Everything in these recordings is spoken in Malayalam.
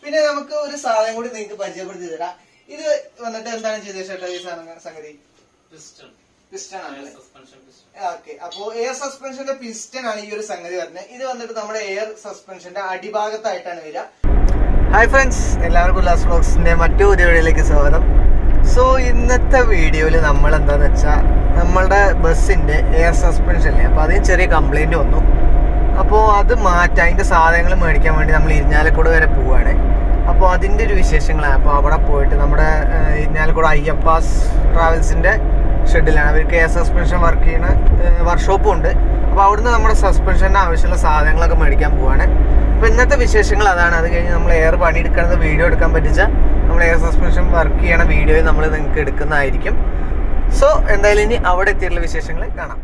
പിന്നെ നമുക്ക് ഒരു സാധനം കൂടി നിങ്ങൾക്ക് പരിചയപ്പെടുത്തി തരാം. ഇത് വന്നിട്ട് എന്താണ് ജിതേഷ് ചേട്ടാ ഈ സംഗതി? പിസ്റ്റൺ ആണ്. ഓക്കെ, അപ്പോ എയർ സസ്പെൻഷന്റെ പിസ്റ്റൺ ആണ് ഈ ഒരു സംഗതി വരുന്നത്. ഇത് വന്നിട്ട് നമ്മുടെ എയർ സസ്പെൻഷന്റെ അടിഭാഗത്തായിട്ടാണ് വരിക. ഹായ് ഫ്രണ്ട്സ്, എല്ലാവർക്കും ഉല്ലാസ് വ്ലോഗ്സിന്റെ മറ്റു പുതിയ വീഡിയോയിലേക്ക് സ്വാഗതം. സോ ഇന്നത്തെ വീഡിയോയിൽ നമ്മൾ എന്താന്ന് വെച്ചാൽ നമ്മളുടെ ബസ്സിന്റെ എയർ സസ്പെൻഷനില്ലേ, അപ്പോൾ അതിന് ചെറിയ കംപ്ലൈന്റ് വന്നു. അപ്പോൾ അത് മാറ്റാൻ അതിന്റെ സാധനങ്ങൾ മേടിക്കാൻ വേണ്ടി നമ്മൾ ഇരിഞ്ഞാലക്കുട വരെ പോവുകയാണ്. അപ്പോൾ അതിൻ്റെ ഒരു വിശേഷങ്ങളാണ്. അപ്പോൾ അവിടെ പോയിട്ട് നമ്മുടെ ഇരിഞ്ഞാലക്കുട അയ്യപ്പാസ് ട്രാവൽസിന്റെ ഷെഡിലാണ്. അവർക്ക് എയർ സസ്പെൻഷൻ വർക്ക് ചെയ്യുന്ന വർക്ക്ഷോപ്പും ഉണ്ട്. അപ്പോൾ അവിടുന്ന് നമ്മുടെ സസ്പെൻഷന് ആവശ്യമുള്ള സാധനങ്ങളൊക്കെ മേടിക്കാൻ പോവാണ്. അപ്പോൾ ഇന്നത്തെ വിശേഷങ്ങൾ അതാണ്. അത് കഴിഞ്ഞ് നമ്മൾ എയർ പണിയെടുക്കുന്നത് വീഡിയോ എടുക്കാൻ പറ്റിച്ച നമ്മൾ എയർ സസ്പെൻഷൻ വർക്ക് ചെയ്യണ വീഡിയോ നമ്മൾ നിങ്ങൾക്ക് എടുക്കുന്നതായിരിക്കും. സോ എന്തായാലും ഇനി അവിടെ എത്തിയിട്ടുള്ള വിശേഷങ്ങൾ കാണാം.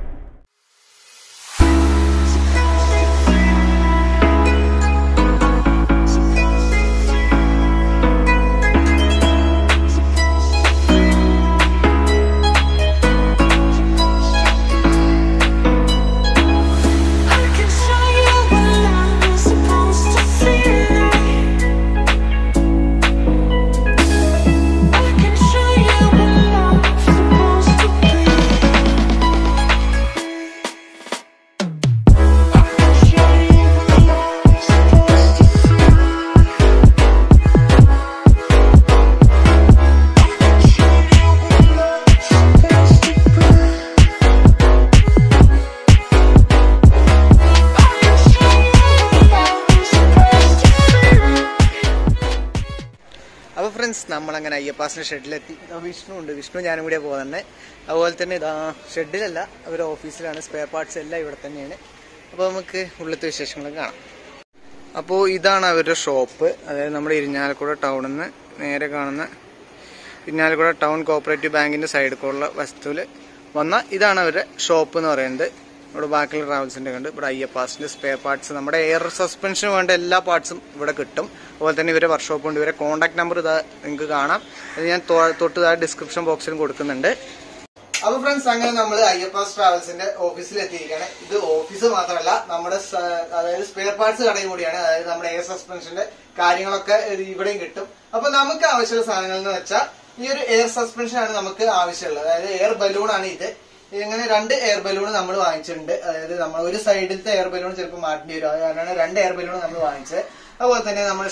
അപ്പോൾ ഫ്രണ്ട്സ്, നമ്മളങ്ങനെ അയ്യപ്പാസിൻ്റെ ഷെഡിലെത്തി. വിഷ്ണു ഉണ്ട്, വിഷ്ണു ഞാനും കൂടിയാണ് പോകുന്നത്. അതുപോലെ തന്നെ ഇതാ ഷെഡിലല്ല, അവർ ഓഫീസിലാണ്. സ്പെയർ പാർട്സ് എല്ലാം ഇവിടെ തന്നെയാണ്. അപ്പോൾ നമുക്ക് ഉള്ളത്തെ വിശേഷങ്ങളും കാണാം. അപ്പോൾ ഇതാണ് അവരുടെ ഷോപ്പ്. അതായത് നമ്മുടെ ഇരിഞ്ഞാലക്കുട ടൗണിൽ നിന്ന് നേരെ കാണുന്ന ഇരിഞ്ഞാലക്കുട ടൗൺ കോഓപ്പറേറ്റീവ് ബാങ്കിൻ്റെ സൈഡിൽ കൂടെയുള്ള വസ്തുവിൽ വന്ന ഇതാണ് അവരുടെ ഷോപ്പ് എന്ന് പറയുന്നത്. ഇവിടെ ബാക്കിയുള്ള ട്രാവൽസിൻ്റെ കണ്ട് ഇവിടെ അയ്യപ്പാസിൻ്റെ സ്പെയർ പാർട്സ്, നമ്മുടെ എയർ സസ്പെൻഷന് വേണ്ട എല്ലാ പാർട്സും ഇവിടെ കിട്ടും. അതുപോലെ തന്നെ ഇവരെ വർക്ക്ഷോപ്പ് ഉണ്ട്. ഇവരെ കോൺടാക്ട് നമ്പർ ഇതാ നിങ്ങൾക്ക് കാണാം. അത് ഞാൻ തൊട്ട് ഡിസ്ക്രിപ്ഷൻ ബോക്സിലും കൊടുക്കുന്നുണ്ട്. അപ്പോൾ ഫ്രണ്ട്സ്, അങ്ങനെ നമ്മൾ അയ്യപ്പാസ് ട്രാവൽസിന്റെ ഓഫീസിൽ എത്തിയിരിക്കുകയാണ്. ഇത് ഓഫീസ് മാത്രമല്ല, നമ്മുടെ അതായത് സ്പെയർ പാർട്സ് കടയും കൂടിയാണ്. അതായത് നമ്മുടെ എയർ സസ്പെൻഷന്റെ കാര്യങ്ങളൊക്കെ ഇവിടെയും കിട്ടും. അപ്പൊ നമുക്ക് ആവശ്യമുള്ള സാധനങ്ങൾ എന്ന് വെച്ചാൽ ഈ ഒരു എയർ സസ്പെൻഷൻ ആണ് നമുക്ക് ആവശ്യമുള്ളത്. അതായത് എയർ ബലൂൺ ആണ് ഇത്. ഇങ്ങനെ 2 എയർ ബലൂൺ നമ്മൾ വാങ്ങിച്ചിട്ടുണ്ട്. അതായത് നമ്മൾ ഒരു സൈഡിലത്തെ എയർ ബലൂൺ ചിലപ്പോൾ മാറ്റേണ്ടി വരും. അത് കാരണമാണ് 2 എയർ ബലൂൺ നമ്മൾ വാങ്ങിച്ചത്. അതുപോലെ തന്നെ നമ്മൾ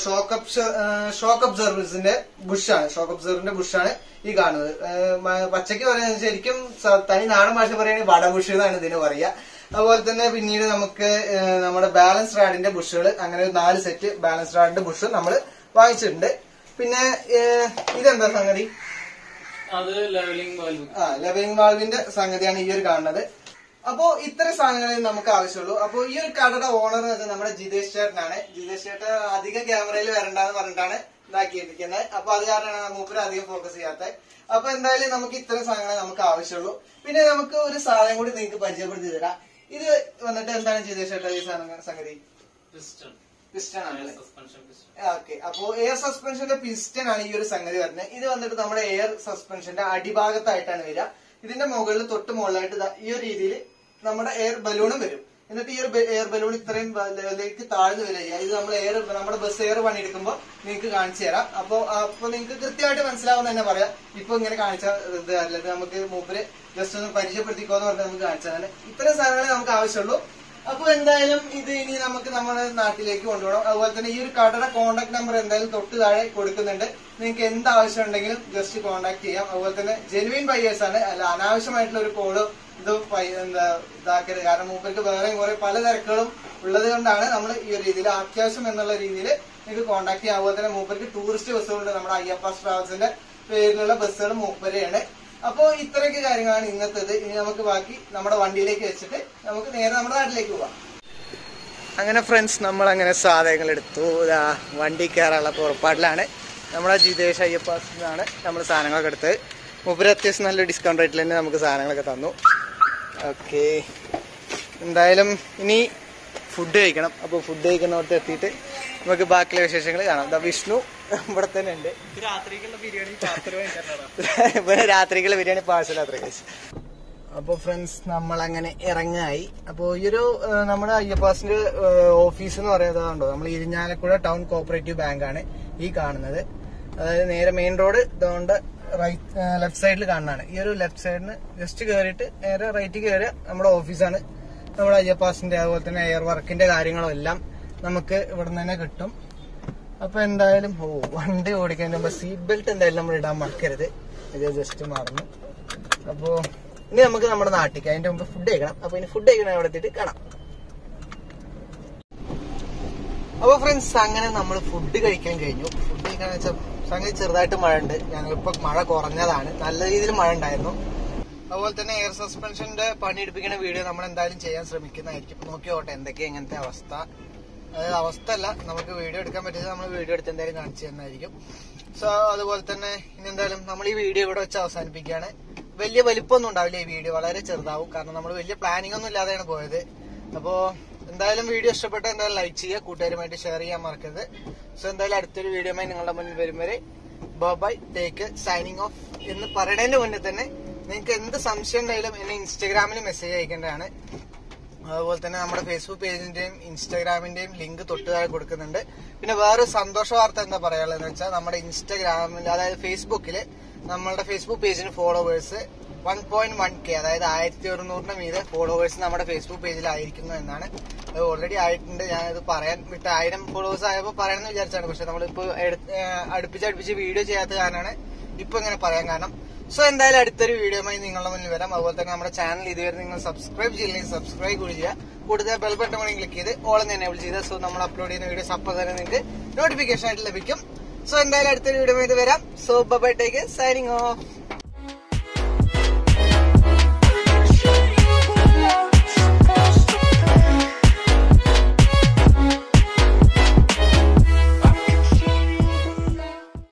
ഷോക്ക് ഒബ്സർവേഴ്സിന്റെ ബുഷാണ്, ഷോക്ക് ഒബ്സർവറിന്റെ ബുഷാണ് ഈ കാണുന്നത്. പച്ചയ്ക്ക് പറയുന്നത് ശരിക്കും തനി നാടൻ ഭാഷ പറയുകയാണെങ്കിൽ വടബുഷ് എന്നാണ് ഇതിന് പറയുക. അതുപോലെ തന്നെ പിന്നീട് നമുക്ക് നമ്മുടെ ബാലൻസ് റാഡിന്റെ ബുഷുകൾ, അങ്ങനെ 4 സെറ്റ് ബാലൻസ് റാഡിന്റെ ബുഷ് നമ്മൾ വാങ്ങിച്ചിട്ടുണ്ട്. പിന്നെ ഇതെന്താ സംഗതി? ലെവലിംഗ് വാൽവിന്റെ സംഗതിയാണ് ഈ ഒരു കാണുന്നത്. അപ്പോ ഇത്തരം സാധനങ്ങളെ നമുക്ക് ആവശ്യമുള്ളൂ. അപ്പൊ ഈ ഒരു കടയുടെ ഓണർ നമ്മുടെ ജിതേഷ് ചേട്ടനാണ്. ജിതേഷ് ചേട്ടൻ അധികം ക്യാമറയിൽ വരണ്ടെന്ന് പറഞ്ഞിട്ടാണ് ഇതാക്കിയിരിക്കുന്നത്. അപ്പൊ അത് കാരണമാണ് മൂപ്പര് അധികം ഫോക്കസ് ചെയ്യാത്തത്. അപ്പൊ എന്തായാലും നമുക്ക് ഇത്തരം സാധനങ്ങളെ നമുക്ക് ആവശ്യമുള്ളൂ. പിന്നെ നമുക്ക് ഒരു സാധനം കൂടി നിങ്ങൾക്ക് പരിചയപ്പെടുത്തി തരാം. ഇത് വന്നിട്ട് എന്താണ് ജിതേഷ് ചേട്ടാ ഈ സംഗതി? പിസ്റ്റൺ ആണ്. ഓക്കെ, അപ്പോ എയർ സസ്പെൻഷന്റെ പിസ്റ്റൺ ആണ് ഈ ഒരു സംഗതി വരുന്നത്. ഇത് വന്നിട്ട് നമ്മുടെ എയർ സസ്പെൻഷന്റെ അടിഭാഗത്തായിട്ടാണ് വരിക. ഇതിന്റെ മുകളിൽ തൊട്ട് മുകളിലായിട്ട് ഈ ഒരു രീതിയിൽ നമ്മുടെ എയർ ബലൂണും വരും. എന്നിട്ട് ഈ ഒരു എയർ ബലൂൺ ഇത്രയും ലെവലിലേക്ക് താഴ്ന്നു വരിക. ഇത് നമ്മുടെ ബസ് എയർ പണിയെടുക്കുമ്പോൾ നിങ്ങൾക്ക് കാണിച്ചു തരാം. അപ്പൊ നിങ്ങൾക്ക് കൃത്യമായിട്ട് മനസ്സിലാവുന്ന തന്നെ പറയാം. ഇപ്പൊ ഇങ്ങനെ കാണിച്ചാൽ അല്ലാതെ നമുക്ക് മൂപ്പര് ജസ്റ്റ് ഒന്ന് പരിചയപ്പെടുത്തിക്കോന്ന് പറഞ്ഞാൽ നമുക്ക് കാണിച്ചതാണ്. ഇത്തരം സാധനങ്ങളെ നമുക്ക് ആവശ്യമുള്ളൂ. അപ്പൊ എന്തായാലും ഇത് ഇനി നമുക്ക് നമ്മുടെ നാട്ടിലേക്ക് കൊണ്ടുപോകണം. അതുപോലെ തന്നെ ഈ ഒരു കടയുടെ കോൺടാക്ട് നമ്പർ എന്തായാലും തൊട്ട് താഴെ കൊടുക്കുന്നുണ്ട്. നിങ്ങൾക്ക് എന്ത് ആവശ്യം ഉണ്ടെങ്കിലും ജസ്റ്റ് കോൺടാക്ട് ചെയ്യാം. അതുപോലെ തന്നെ ജെനുവിൻ ബയേഴ്സ് ആണ്, അല്ല അനാവശ്യമായിട്ടുള്ള ഒരു കോള് ഇതാക്കരുത്. കാരണം മൂപ്പർക്ക് വേറെ കുറെ പല തിരക്കുകളും ഉള്ളത് കൊണ്ടാണ് നമ്മൾ ഈ ഒരു രീതിയിൽ അത്യാവശ്യം എന്നുള്ള രീതിയിൽ നിങ്ങൾക്ക് കോൺടാക്ട് ചെയ്യാം. അതുപോലെ തന്നെ മൂപ്പർക്ക് ടൂറിസ്റ്റ് ബസ്സുകളുണ്ട്. നമ്മുടെ അയ്യപ്പാസ് ട്രാവൽസിന്റെ പേരിലുള്ള ബസ്സുകൾ മൂപ്പരെയാണ്. അപ്പോ ഇത്രയൊക്കെ കാര്യങ്ങളാണ് ഇന്നത്തേത്. ഇനി നമുക്ക് ബാക്കി നമ്മുടെ വണ്ടിയിലേക്ക് വെച്ചിട്ട് നമുക്ക് നേരെ നമ്മുടെ നാട്ടിലേക്ക് പോവാം. അങ്ങനെ ഫ്രണ്ട്സ്, നമ്മൾ അങ്ങനെ സാധനങ്ങൾ എടുത്തു. വണ്ടി കയറാനുള്ള പുറപ്പാടിലാണ്. നമ്മുടെ ജിതേഷ് അയ്യപ്പാസിനാണ് നമ്മൾ സാധനങ്ങളൊക്കെ എടുത്തത്. മൂപ്പര് അത്യാവശ്യം നല്ല ഡിസ്കൗണ്ട് റേറ്റിൽ തന്നെ നമുക്ക് സാധനങ്ങളൊക്കെ തന്നു. ഓക്കെ, എന്തായാലും ഇനി ഫുഡ് കഴിക്കണം. അപ്പോൾ ഫുഡ് കഴിക്കുന്നിടത്ത് എത്തിയിട്ട് നമുക്ക് ബാക്കിയുള്ള വിശേഷങ്ങൾ കാണാം. വിഷ്ണു ഇവിടെ തന്നെ ഉണ്ട്. രാത്രിക്കുള്ള ബിരിയാണി പാഴ്സൽ അത്ര കഴിച്ചു. അപ്പൊ ഫ്രണ്ട്സ് നമ്മൾ അങ്ങനെ ഇറങ്ങായി. അപ്പൊ ഈ ഒരു നമ്മുടെ അയ്യപ്പാസിന്റെ ഓഫീസ് എന്ന് പറയുന്നതുണ്ടോ, നമ്മൾ ഇരിഞ്ഞാലക്കുട ടൗൺ കോഓപ്പറേറ്റീവ് ബാങ്ക് ആണ് ഈ കാണുന്നത്. അതായത് നേരെ മെയിൻ റോഡ് ഇതുകൊണ്ട് ലെഫ്റ്റ് സൈഡിൽ കാണുന്നതാണ്. ഈ ഒരു ലെഫ്റ്റ് സൈഡിന് ജസ്റ്റ് കയറിയിട്ട് നേരെ റൈറ്റ് കയറിയ നമ്മുടെ ഓഫീസാണ്. നമ്മുടെ അയ്യപ്പാസിന്റെ അതുപോലെ തന്നെ എയർ വർക്കിന്റെ കാര്യങ്ങളും എല്ലാം നമുക്ക് ഇവിടെ നിന്ന് തന്നെ കിട്ടും. അപ്പൊ എന്തായാലും വണ്ടി ഓടിക്കാൻ മുമ്പ് സീറ്റ് ബെൽറ്റ് എന്തായാലും നമ്മൾ ഇടാൻ മറക്കരുത്. ഇത് ജസ്റ്റ് മറന്നു. അപ്പോ ഇനി നമുക്ക് നമ്മുടെ നാട്ടിലേക്ക് അതിന്റെ മുമ്പ് ഫുഡ് കഴിക്കണം. അപ്പൊ ഇനി ഫുഡ് കഴിക്കണം അവിടെ എത്തിയിട്ട് കാണാം. അപ്പൊ ഫ്രണ്ട്സ് അങ്ങനെ നമ്മൾ ഫുഡ് കഴിക്കാൻ കഴിഞ്ഞു. ഫുഡ് കഴിക്കാന്ന് വെച്ചാൽ സംഗതി ചെറുതായിട്ട് മഴ ഉണ്ട്. ഞങ്ങളിപ്പോ മഴ കുറഞ്ഞതാണ്, നല്ല രീതിയിൽ മഴ ഉണ്ടായിരുന്നു. അതുപോലെ തന്നെ എയർ സസ്പെൻഷന്റെ പണി എടുപ്പിക്കുന്ന വീഡിയോ നമ്മൾ എന്തായാലും ചെയ്യാൻ ശ്രമിക്കുന്നതായിരിക്കും. നോക്കിയോട്ടെ എന്തൊക്കെയാ എങ്ങനത്തെ അവസ്ഥ. അതായത് അവസ്ഥ അല്ല, നമുക്ക് വീഡിയോ എടുക്കാൻ പറ്റിയത് നമ്മൾ വീഡിയോ എടുത്ത് എന്തായാലും കാണിച്ചു തന്നായിരിക്കും. സോ അതുപോലെ തന്നെ ഇനി എന്തായാലും നമ്മൾ ഈ വീഡിയോ ഇവിടെ വെച്ച് അവസാനിപ്പിക്കുകയാണ്. വലിയ വലിപ്പമൊന്നും ഉണ്ടാവില്ല ഈ വീഡിയോ, വളരെ ചെറുതാവും. കാരണം നമ്മൾ വലിയ പ്ലാനിംഗ് ഒന്നും ഇല്ലാതെയാണ് പോയത്. അപ്പോ എന്തായാലും വീഡിയോ ഇഷ്ടപ്പെട്ട എന്തായാലും ലൈക്ക് ചെയ്യുക, കൂട്ടുകാരുമായിട്ട് ഷെയർ ചെയ്യാൻ മറക്കരുത്. സോ എന്തായാലും അടുത്തൊരു വീഡിയോയുമായി നിങ്ങളുടെ മുന്നിൽ വരും വരെ ബൈ, ടേക്ക് സൈനിങ് ഓഫ് എന്ന് പറയുന്നതിന് മുന്നേ തന്നെ നിങ്ങൾക്ക് എന്ത് സംശയം ഉണ്ടായാലും എന്നെ ഇൻസ്റ്റാഗ്രാമിൽ മെസ്സേജ് അയക്കേണ്ടതാണ്. അതുപോലെ തന്നെ നമ്മുടെ ഫേസ്ബുക്ക് പേജിന്റെയും ഇൻസ്റ്റാഗ്രാമിന്റെയും ലിങ്ക് തൊട്ട് താഴെ കൊടുക്കുന്നുണ്ട്. പിന്നെ വേറെ സന്തോഷ വാർത്ത എന്താ പറയാനുള്ളതെന്ന് വെച്ചാൽ നമ്മുടെ ഇൻസ്റ്റാഗ്രാമിൽ അതായത് ഫേസ്ബുക്കില് നമ്മളുടെ ഫേസ്ബുക്ക് പേജിന് ഫോളോവേഴ്സ് 1.1K അതായത് 1100 മീതെ ഫോളോവേഴ്സ് നമ്മുടെ ഫേസ്ബുക്ക് പേജിലായിരിക്കുന്നു എന്നാണ്. അത് ഓൾറെഡി ആയിട്ടുണ്ട്. ഞാനത് പറയാൻ വിട്ട 1000 ഫോളോവേഴ്സ് ആയപ്പോൾ പറയണമെന്ന് വിചാരിച്ചാണ്. പക്ഷെ നമ്മളിപ്പോ അടുപ്പിച്ച് വീഡിയോ ചെയ്യാത്ത കാരണമാണ് ഇപ്പൊ ഇങ്ങനെ പറയാൻ കാരണം. സോ എന്തായാലും അടുത്തൊരു വീഡിയോയുമായി നിങ്ങളുടെ മുന്നിൽ വരാം. അതുപോലെ തന്നെ നമ്മുടെ ചാനൽ ഇതുവരെ നിങ്ങൾ സബ്സ്ക്രൈബ് ചെയ്യില്ലെങ്കിൽ സബ്സ്ക്രൈബ് കൂടി ചെയ്യുക. കൂടുതൽ ബെൽ ബട്ടൺ കൂടി ക്ലിക്ക് ചെയ്ത് ഓൾ എന്ന് എനേബിൾ ചെയ്ത് സോ നമ്മൾ അപ്ലോഡ് ചെയ്യുന്ന വീഡിയോസ് അപ്പോൾ തന്നെ നിങ്ങൾക്ക് നോട്ടിഫിക്കേഷൻ ആയിട്ട് ലഭിക്കും. സോ എന്തായാലും അടുത്തൊരു വീഡിയോയുമായി വരാം. So bye, take signing of.